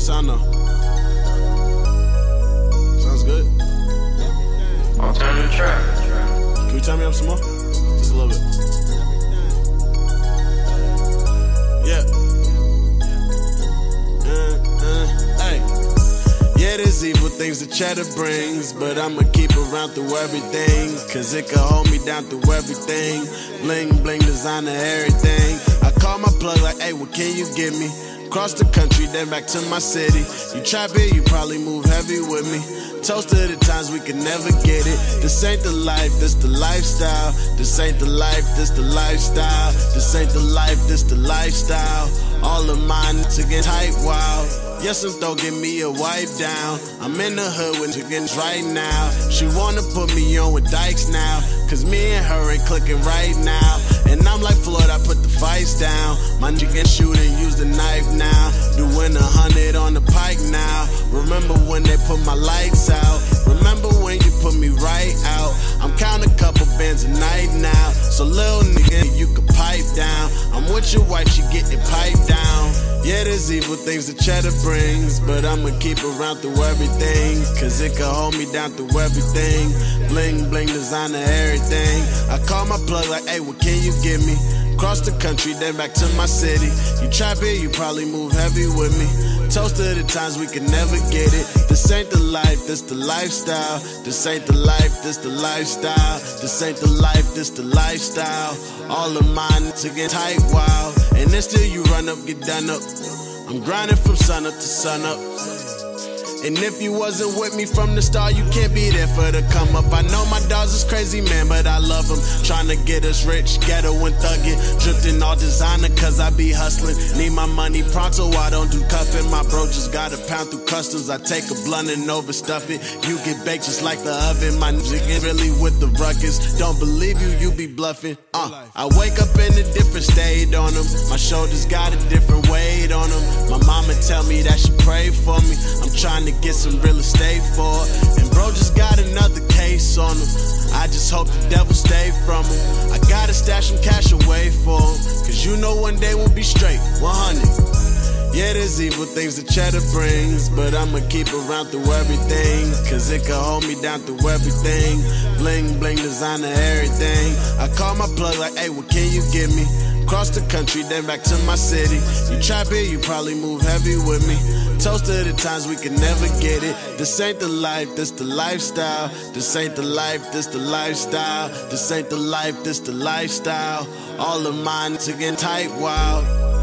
sound though? Sounds good? Alternative track. Can you turn me up some more? Just a little bit. Yeah. Hey. Yeah, there's evil things that cheddar brings, but I'ma keep around through everything, cause it can hold me down through everything. Bling, bling, designer, everything. I call my plug like, hey, what can you give me? Cross the country, then back to my city. You trap it, you probably move heavy with me. Toast to the times we can never get it. This ain't the life, this the lifestyle. This ain't the life, this the lifestyle. This ain't the life, this the lifestyle. All of mine to get tight, wild. Yes, and don't give me a wipe down. I'm in the hood with chickens right now. She wanna put me on with dykes now, cause me and her ain't clicking right now. And I'm like Floyd, I put the fights down. My chicken shoot and use the knife now. Doing 100 on the pike now. Remember when they put my lights out? Remember when you put me right out? I'm counting a couple bands a night now. So little nigga, you can pipe down. I'm with your wife, she getting piped down. Yeah, there's evil things that cheddar brings, but I'ma keep around through everything, cause it can hold me down through everything. Bling, bling, designer, everything. I call my plug like, hey, what can you give me? Cross the country, then back to my city. You trap it, you probably move heavy with me. Toast to the times we can never get it. This ain't the life, this the lifestyle. This ain't the life, this the lifestyle. This ain't the life, this the lifestyle. All of mine to get tight, wild. And then still you run up, get done up. I'm grinding from sun up to sun up. And if you wasn't with me from the start, you can't be there for the come up. I know my dogs is crazy, man, but I love them. Tryna get us rich, ghetto and thuggin'. Dripped in all designer, cause I be hustling. Need my money pronto, I don't do cuffing. My bro just got a pound through customs. I take a blunt and overstuff it. You get baked just like the oven. My nigga get really with the ruckus. Don't believe you, you be bluffing. I wake up in a different state on them. My shoulders got a different weight on them. My mama tell me that she pray for me. I'm trying to get some real estate for it. And bro just got another case on him. I just hope the devil stay from him. I gotta stash some cash away for him, cause you know one day we'll be straight, 100. Yeah, there's evil things that cheddar brings, but I'ma keep around through everything, cause it can hold me down through everything. Bling, bling, designer, everything. I call my plug like, hey, what can you give me? Cross the country, then back to my city. You trap it, you probably move heavy with me. Toast to the times we can never get it. This ain't the life, this the lifestyle. This ain't the life, this the lifestyle. This ain't the life, this the lifestyle. All of mine to get tight, wild.